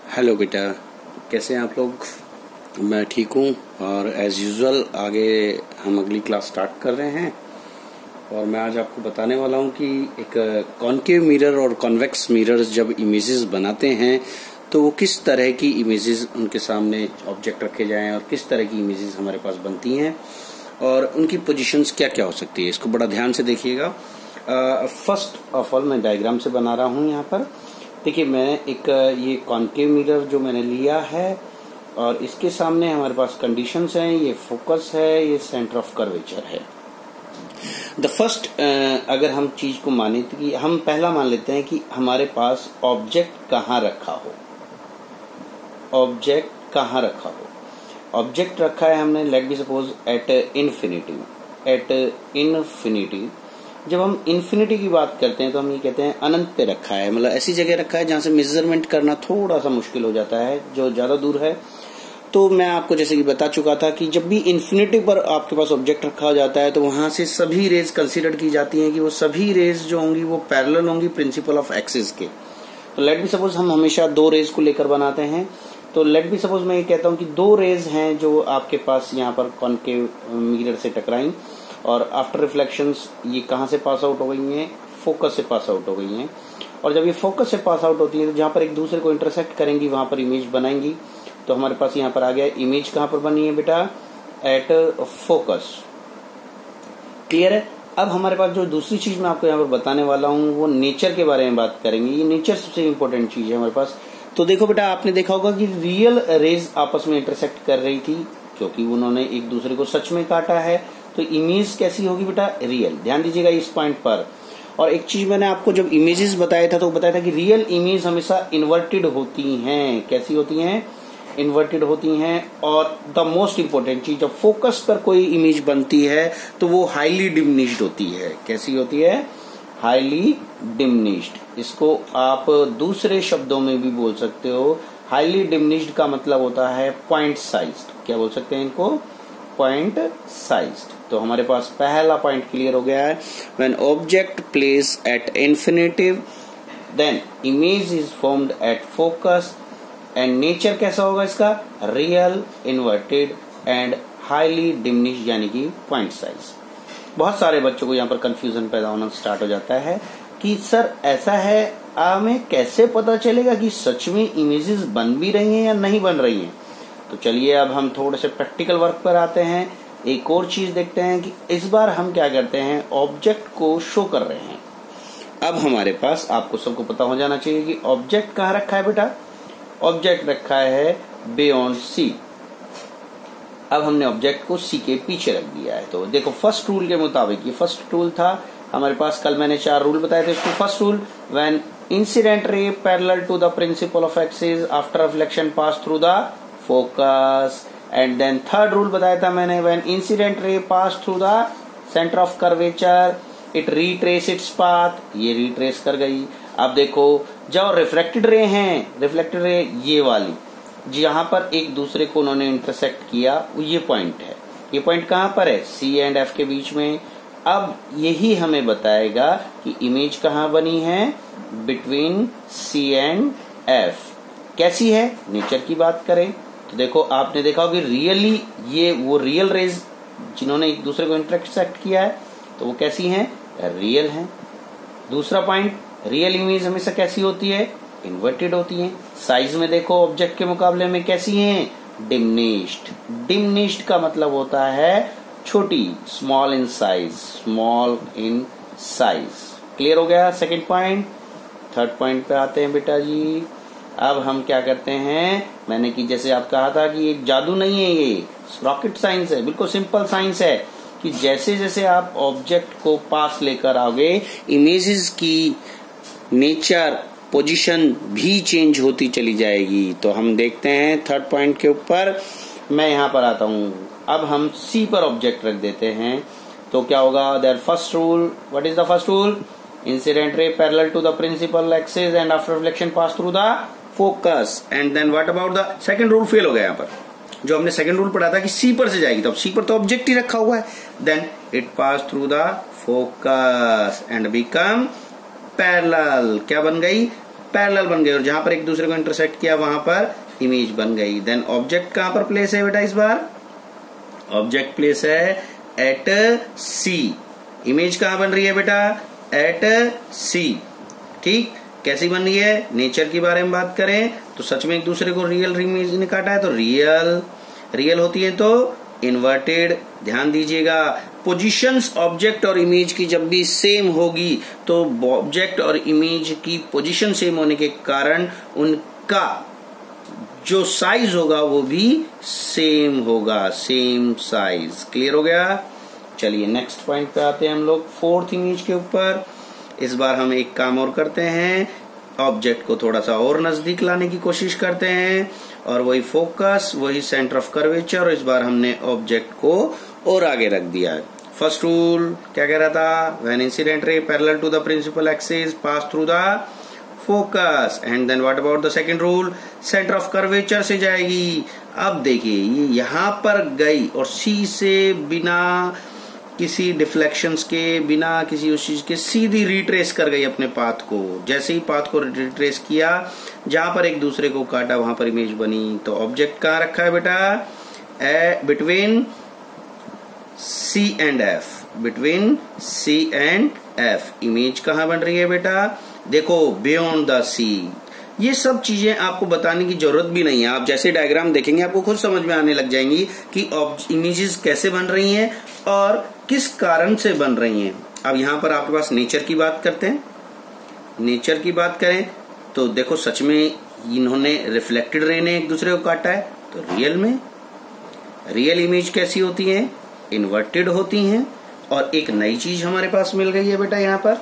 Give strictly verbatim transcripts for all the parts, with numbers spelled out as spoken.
Hello बेटा, कैसे हैं आप लोग। मैं ठीक हूँ और एज यूजुअल आगे हम अगली क्लास स्टार्ट कर रहे हैं। और मैं आज आपको बताने वाला हूँ कि एक कॉन्केव मिरर और कॉन्वेक्स मिरर्स जब इमेजेस बनाते हैं तो वो किस तरह की इमेजेस उनके सामने ऑब्जेक्ट रखे जाएं और किस तरह की इमेजेस हमारे पास बनती हैं और उनकी पोजीशंस क्या क्या हो सकती है। इसको बड़ा ध्यान से देखिएगा। फर्स्ट ऑफ ऑल मैं डायग्राम से बना रहा हूँ। यहाँ पर देखिए, मैं एक ये कॉन्केव मिरर जो मैंने लिया है और इसके सामने हमारे पास कंडीशंस हैं। ये फोकस है, ये सेंटर ऑफ कर्वेचर है। द फर्स्ट, अगर हम चीज को माने तो कि हम पहला मान लेते हैं कि हमारे पास ऑब्जेक्ट कहाँ रखा हो। ऑब्जेक्ट कहाँ रखा हो ऑब्जेक्ट रखा है हमने, let be suppose at infinity. At infinity जब हम इन्फिनिटी की बात करते हैं तो हम ये कहते हैं अनंत पे रखा है, मतलब ऐसी जगह रखा है जहां से मेजरमेंट करना थोड़ा सा मुश्किल हो जाता है, जो ज्यादा दूर है। तो मैं आपको जैसे कि बता चुका था कि जब भी इन्फिनिटी पर आपके पास ऑब्जेक्ट रखा जाता है तो वहां से सभी रेज कंसीडर की जाती हैं कि वो सभी रेज जो होंगी वो पैरेलल होंगी प्रिंसिपल ऑफ एक्सिस के। तो लेट बी सपोज हम हमेशा दो रेज को लेकर बनाते हैं। तो लेट बी सपोज मैं ये कहता हूँ कि दो रेज हैं जो आपके पास यहाँ पर कॉन्केव मिरर से टकराई और आफ्टर रिफ्लेक्शंस ये कहाँ से पास आउट हो गई हैं, फोकस से पास आउट हो गई हैं। और जब ये फोकस से पास आउट होती है तो जहाँ पर एक दूसरे को इंटरसेक्ट करेंगी वहां पर इमेज बनाएंगी। तो हमारे पास यहाँ पर आ गया इमेज कहाँ पर बनी है बेटा, एट फोकस। क्लियर है। अब हमारे पास जो दूसरी चीज मैं आपको यहाँ पर बताने वाला हूँ वो नेचर के बारे में बात करेंगे। ये नेचर सबसे इंपॉर्टेंट चीज है हमारे पास। तो देखो बेटा, आपने देखा होगा कि रियल रेज आपस में इंटरसेक्ट कर रही थी क्योंकि उन्होंने एक दूसरे को सच में काटा है। तो इमेज कैसी होगी बेटा, रियल। ध्यान दीजिएगा इस पॉइंट पर। और एक चीज मैंने आपको जब इमेजेस बताया था तो बताया था कि रियल इमेज हमेशा इन्वर्टेड होती हैं। कैसी होती हैं, इन्वर्टेड होती हैं। और द मोस्ट इंपोर्टेंट चीज, जब फोकस पर कोई इमेज बनती है तो वो हाईली डिमिनिश्ड होती है। कैसी होती है, हाईली डिमिनिश्ड। इसको आप दूसरे शब्दों में भी बोल सकते हो। हाईली डिमिनिश्ड का मतलब होता है पॉइंट साइज्ड। क्या बोल सकते हैं इनको, पॉइंट साइज्ड। तो हमारे पास पहला पॉइंट क्लियर हो गया है। When object place at infinitive then image is formed at focus and nature कैसा होगा इसका, real, inverted and highly diminished, यानी कि पॉइंट साइज। बहुत सारे बच्चों को यहाँ पर कंफ्यूजन पैदा होना स्टार्ट हो जाता है कि सर ऐसा है, हमें कैसे पता चलेगा कि सच में इमेजेस बन भी रही हैं या नहीं बन रही हैं। तो चलिए अब हम थोड़े से प्रैक्टिकल वर्क पर आते हैं। एक और चीज देखते हैं कि इस बार हम क्या करते हैं, ऑब्जेक्ट को शो कर रहे हैं। अब हमारे पास, आपको सबको पता हो जाना चाहिए कि ऑब्जेक्ट कहाँ रखा है बेटा, ऑब्जेक्ट रखा है बियॉन्ड सी। अब हमने ऑब्जेक्ट को सी के पीछे रख दिया है। तो देखो फर्स्ट रूल के मुताबिक, ये फर्स्ट रूल था हमारे पास। कल मैंने चार रूल बताए थे इसको। First rule, when incident ray parallel to the principal of axis after reflection pass through the focus. And then third rule बताया था मैंने, when incident ray pass through the centre of curvature it retrace its path. ये retrace कर गई। अब देखो, जब reflected ray हैं, रिफ्लेक्टेड रे ये वाली जहां पर एक दूसरे को उन्होंने इंटरसेक्ट किया, वो ये पॉइंट है। ये पॉइंट कहां पर है, सी एंड एफ के बीच में। अब यही हमें बताएगा कि इमेज कहां बनी है, बिटवीन सी एंड एफ। कैसी है, नेचर की बात करें तो देखो, आपने देखा होगा रियली ये वो रियल रेज जिन्होंने एक दूसरे को इंटरसेक्ट किया है तो वो कैसी हैं, रियल हैं। दूसरा पॉइंट, रियल इमेज हमेशा कैसी होती है, इन्वर्टेड होती हैं। साइज में देखो ऑब्जेक्ट के मुकाबले में कैसी हैं, डिमिनिश्ड। डिमिनिश्ड का मतलब होता है छोटी, small in size, small in size. Clear हो गया सेकंड पॉइंट। थर्ड पॉइंट पे आते हैं बेटा जी। अब हम क्या करते हैं, मैंने कि जैसे आप कहा था कि एक जादू नहीं है, ये रॉकेट साइंस है, बिल्कुल सिंपल साइंस है कि जैसे जैसे आप ऑब्जेक्ट को पास लेकर आओगे इमेजेस की नेचर, पोजीशन भी चेंज होती चली जाएगी। तो हम देखते हैं थर्ड पॉइंट के ऊपर। मैं यहां पर आता हूं। अब हम सी पर ऑब्जेक्ट रख देते हैं तो क्या होगा, there first rule, what is the first rule, incident ray parallel to the principal axis and after reflection pass through the focus. And then what about the second rule, fail हो गया यहाँ पर। जो हमने सेकंड रूल पढ़ा था कि सी पर से जाएगी, तो अब सी पर तो ऑब्जेक्ट ही रखा हुआ है। Then it pass through the focus and become parallel. क्या बन गई, पैरेलल बन गए और जहां पर एक दूसरे को इंटरसेक्ट किया वहां पर इमेज बन गई। देन ऑब्जेक्ट कहां पर प्लेस है बेटा, इस बार ऑब्जेक्ट प्लेस है एट सी। इमेज कहां बन रही है बेटा, एट सी। ठीक, कैसी बन रही है, नेचर के बारे में बात करें तो सच में एक दूसरे को रियल इमेज ने काटा है तो रियल रियल होती है तो इन्वर्टेड। ध्यान दीजिएगा, पोजीशंस ऑब्जेक्ट और इमेज की जब भी सेम होगी तो ऑब्जेक्ट और इमेज की पोजीशन सेम होने के कारण उनका जो साइज होगा वो भी सेम होगा, सेम साइज। क्लियर हो गया। चलिए नेक्स्ट पॉइंट पे आते हैं हम लोग, फोर्थ इमेज के ऊपर। इस बार हम एक काम और करते हैं, ऑब्जेक्ट को थोड़ा सा और नजदीक लाने की कोशिश करते हैं और वही फोकस, वही सेंटर ऑफ कर्वेचर, और इस बार हमने ऑब्जेक्ट को और आगे रख दिया है। फर्स्ट रूल क्या कह रहा था, when incident ray parallel to the principal axis pass through the focus. And then what about the second rule, centre of curvature से जाएगी। अब देखिए ये यहां पर गई और सी से बिना किसी डिफ्लेक्शंस के, बिना किसी उस चीज के सीधी रिट्रेस कर गई अपने पाथ को। जैसे ही पाथ को रिट्रेस किया, जहां पर एक दूसरे को काटा वहां पर इमेज बनी। तो ऑब्जेक्ट कहां रखा है बेटा, between C and F, between C and F. Image कहां बन रही है बेटा, देखो बियॉन्ड द सी। ये सब चीजें आपको बताने की जरूरत भी नहीं है, आप जैसे डायग्राम देखेंगे आपको खुद समझ में आने लग जाएंगी कि इमेजेस कैसे बन रही हैं और किस कारण से बन रही हैं। अब यहां पर आपके पास नेचर की बात करते हैं। नेचर की बात करें तो देखो सच में इन्होंने रिफ्लेक्टेड रे ने एक दूसरे को काटा है तो रियल में रियल इमेज कैसी होती है, इन्वर्टेड होती हैं। और एक नई चीज हमारे पास मिल गई है बेटा यहां पर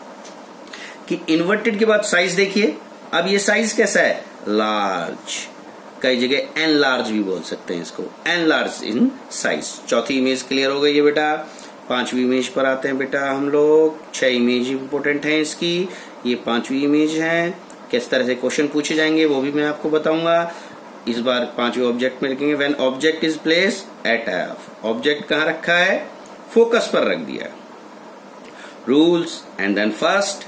कि इन्वर्टेड के बाद साइज देखिए। अब ये साइज कैसा है, लार्ज, कई जगह एन लार्ज भी बोल सकते हैं इसको, एन लार्ज इन साइज। चौथी इमेज क्लियर हो गई है बेटा। पांचवी इमेज पर आते हैं बेटा हम लोग। छह इमेज इंपोर्टेंट है इसकी, ये पांचवी इमेज है। किस तरह से क्वेश्चन पूछे जाएंगे वो भी मैं आपको बताऊंगा। इस बार पांचवी ऑब्जेक्ट में लिखेंगे, when object is place at F. Object कहां रखा है, फोकस पर रख दिया। Rules and then first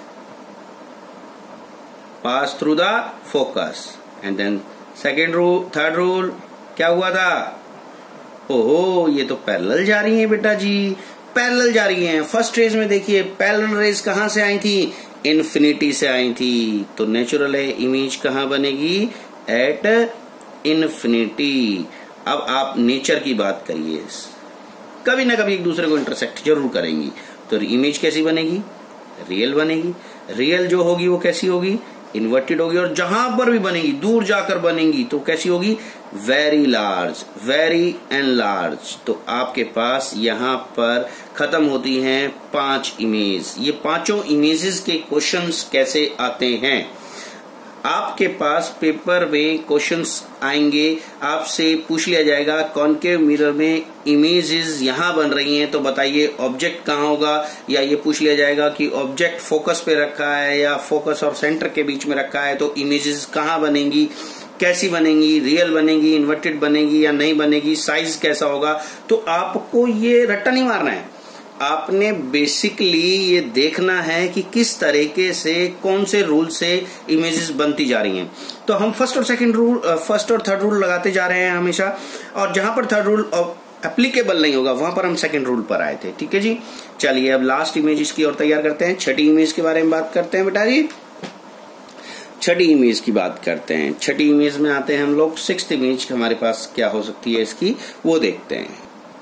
pass through the focus and then second rule, third rule क्या हुआ था, ओहो ये तो पैरेलल जा रही है बेटा जी, पैरेलल जा रही हैं। फर्स्ट रेज में देखिए पैरेलल रेज कहां से आई थी, इन्फिनिटी से आई थी। तो नेचुरल है इमेज कहां बनेगी, एट इन्फिनिटी। अब आप नेचर की बात करिए, कभी ना कभी एक दूसरे को इंटरसेक्ट जरूर करेंगी तो इमेज कैसी बनेगी, रियल बनेगी। रियल जो होगी वो कैसी होगी, इन्वर्टेड होगी। और जहां पर भी बनेगी दूर जाकर बनेगी तो कैसी होगी, very large, very and large. तो आपके पास यहां पर खत्म होती हैं पांच इमेज। ये पांचों इमेजेस के क्वेश्चंस कैसे आते हैं, आपके पास पेपर में क्वेश्चंस आएंगे, आपसे पूछ लिया जाएगा कॉनकेव मिरर में इमेजेस यहां बन रही हैं तो बताइए ऑब्जेक्ट कहां होगा। या ये पूछ लिया जाएगा कि ऑब्जेक्ट फोकस पे रखा है या फोकस और सेंटर के बीच में रखा है तो इमेजेस कहां बनेंगी, कैसी बनेंगी, रियल बनेगी, इन्वर्टेड बनेगी या नहीं बनेगी, साइज कैसा होगा। तो आपको ये रट्टा नहीं मारना है, आपने बेसिकली ये देखना है कि किस तरीके से कौन से रूल से इमेजेस बनती जा रही हैं। तो हम फर्स्ट और सेकंड रूल, फर्स्ट और थर्ड रूल लगाते जा रहे हैं हमेशा, और जहां पर थर्ड रूल एप्लीकेबल नहीं होगा वहां पर हम सेकंड रूल पर आए थे। ठीक है जी, चलिए अब लास्ट इमेज इसकी और तैयार करते हैं। छठी इमेज के बारे में बात करते हैं बेटा जी, छठी इमेज की बात करते हैं। छठी इमेज में आते हैं हम लोग। सिक्स्थ इमेज हमारे पास क्या हो सकती है इसकी, वो देखते हैं।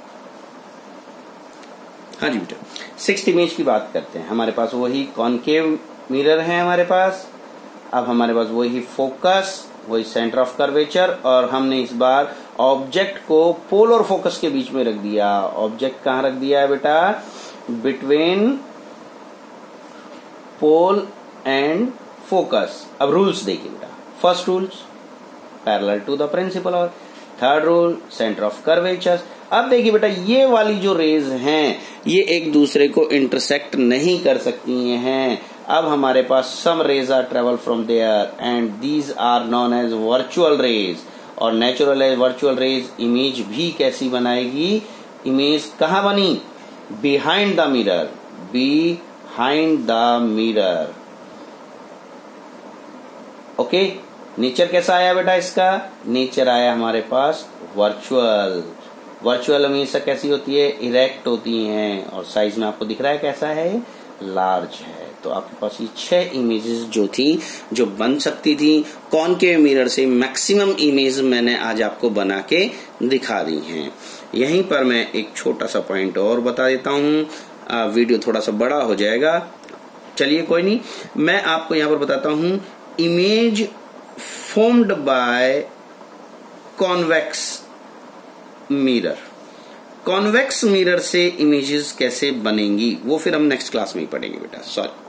हाँ जी बेटा, सिक्स्थ इमेज की बात करते हैं। हमारे पास वही कॉनकेव मिरर है हमारे पास। अब हमारे पास वही फोकस, वही सेंटर ऑफ कर्वेचर, और हमने इस बार ऑब्जेक्ट को पोल और फोकस के बीच में रख दिया। ऑब्जेक्ट कहां रख दिया है बेटा, बिटवीन पोल एंड फोकस। अब रूल्स देखिए बेटा, first rules parallel to the principal, और third rule centre of curvature. अब देखिए बेटा ये वाली जो रेज हैं ये एक दूसरे को इंटरसेक्ट नहीं कर सकती हैं। अब हमारे पास some rays are travel from there and these are known as virtual rays. और natural as virtual rays image भी कैसी बनाएगी, इमेज कहां बनी, behind the mirror, behind the mirror. Okay, nature कैसा आया बेटा इसका? नेचर आया हमारे पास वर्चुअल। वर्चुअल हमेशा कैसी होती है? इरेक्ट होती हैं, और साइज में आपको दिख रहा है कैसा है? लार्ज है। तो आपके पास ये छह इमेजेस जो थी, जो बन सकती थी कॉनकेव मिरर से, मैक्सिमम इमेज मैंने आज आपको बना के दिखा दी हैं। यहीं पर मैं एक छोटा सा पॉइंट और बता देता हूँ, वीडियो थोड़ा सा बड़ा हो जाएगा, चलिए कोई नहीं, मैं आपको यहाँ पर बताता हूँ image formed by convex mirror. Convex mirror से इमेजेस कैसे बनेंगी वो फिर हम नेक्स्ट क्लास में ही पढ़ेंगे बेटा, सॉरी।